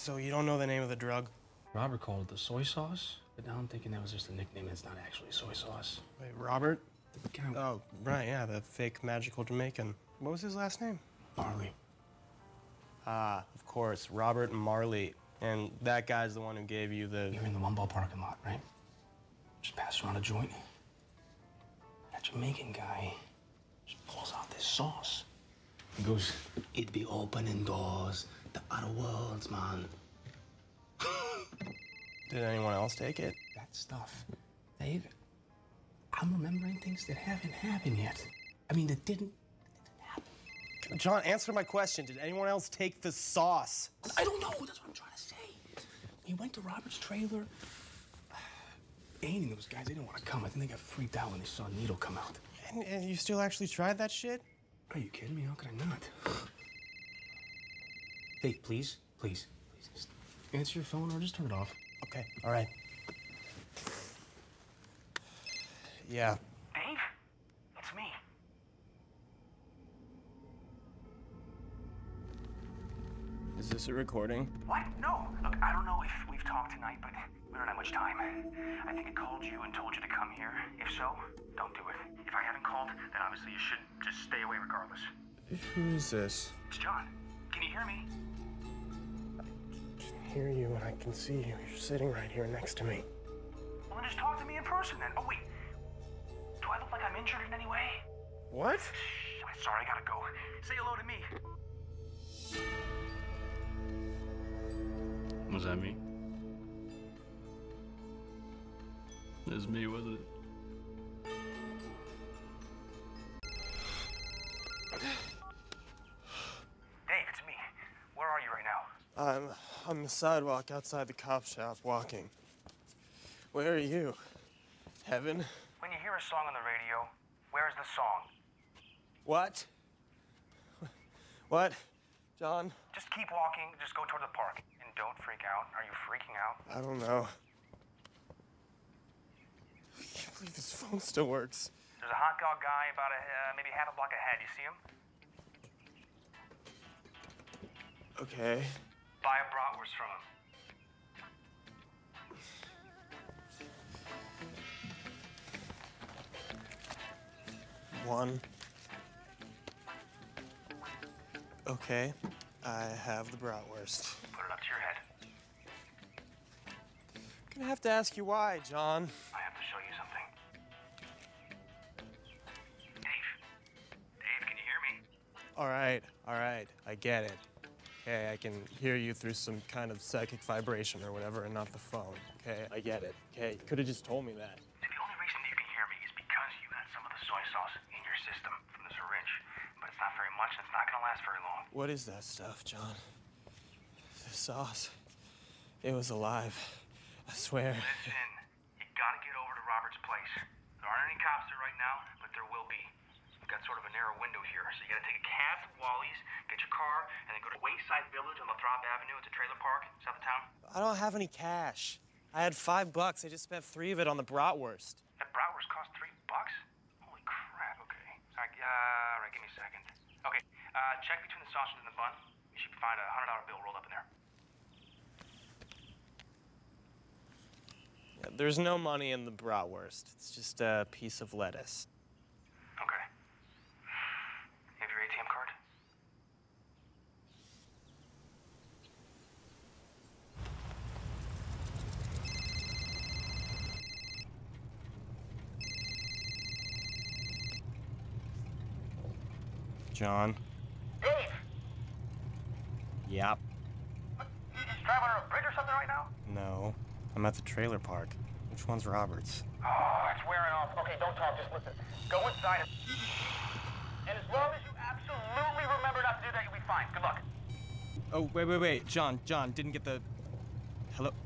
So you don't know the name of the drug? Robert called it the soy sauce, but now I'm thinking that was just a nickname. It's not actually soy sauce. Wait, Robert? The guy. Oh, right, yeah, the fake magical Jamaican. What was his last name? Marley. Ah, of course, Robert Marley. And that guy's the one who gave you the... You're in the One Ball parking lot, right? Just passed around a joint. That Jamaican guy just pulls out this sauce. He goes, "It be opening doors, the other worlds, man." Did anyone else take it? That stuff, Dave, I'm remembering things that haven't happened yet. I mean, that didn't happen. John, answer my question. Did anyone else take the sauce? I don't know. That's what I'm trying to say. We went to Robert's trailer. Annie and those guys, they didn't want to come. I think they got freaked out when they saw Needle come out. And you still actually tried that shit? Are you kidding me? How could I not? Dave, please, please, please, just answer your phone or just turn it off. Okay, all right. Yeah. Dave? It's me. Is this a recording? What? No. Look, I don't know if we've talked tonight, but we don't have much time. I think I called you and told you to come here. If so, don't do it. If I haven't called, then obviously you should just stay away regardless. Who is this? It's John. Can you hear me? I can hear you and I can see you. You're sitting right here next to me. Well, then just talk to me in person then. Oh, wait. Do I look like I'm injured in any way? What? Shh, sorry, I gotta go. Say hello to me. Was that me? That's me, wasn't it? Dave, it's me. Where are you right now? I'm on the sidewalk outside the cop shop walking. Where are you? Heaven? When you hear a song on the radio, where's the song? What? What? John? Just keep walking. Just go toward the park. And don't freak out. Are you freaking out? I don't know. I can't believe this phone still works. There's a hot dog guy about maybe half a block ahead. You see him? Okay. Buy a bratwurst from him. One. Okay. I have the bratwurst. Put it up to your head. I'm gonna have to ask you why, John. I have to show you something. Dave. Dave, can you hear me? All right. I get it. Okay, I can hear you through some kind of psychic vibration or whatever and not the phone. Okay, I get it. Okay, you could have just told me that. See, the only reason you can hear me is because you had some of the soy sauce in your system from the syringe. But it's not very much and it's not gonna last very long. What is that stuff, John? The sauce. It was alive. I swear. Listen, you gotta get over to Robert's place. There aren't any cops there right now, but there will be. We've got sort of a narrow window here, so you gotta take a cab to Wally's, get your car, and then go to Wayside Village on Lathrop Avenue. It's a trailer park south of town. I don't have any cash. I had $5. I just spent 3 of it on the bratwurst. That bratwurst cost $3? Holy crap, okay. All right, give me a second. Okay, check between the sausage and the bun. You should find a $100 bill rolled up in there. Yeah, there's no money in the bratwurst. It's just a piece of lettuce. Okay. You have your ATM card? John? Dave! Yep. You just driving on a bridge or something right now? No. I'm at the trailer park. Which one's Robert's? Oh, it's wearing off. Okay, don't talk, just listen. Go inside and as long as you absolutely remember not to do that, you'll be fine. Good luck. Oh, wait. John, didn't get the... Hello?